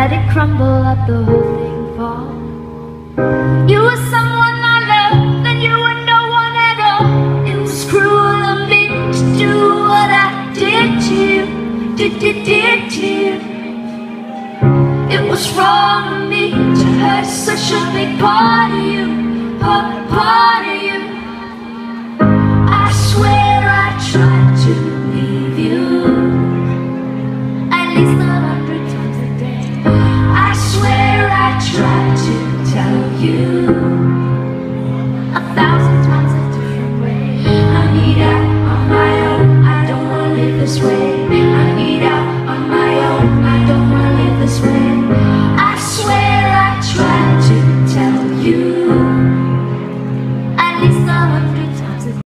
let it crumble, let the whole thing fall. You were someone I loved, and you were no one at all. It was cruel of me to do what I did to you, did to you. It was wrong of me to hurt such a big part of you, part of you. I swear I tried to leave you, at least 100 times a day. I swear I tried to tell you 1,000 times a different way. I need out on my own, I don't wanna live this way.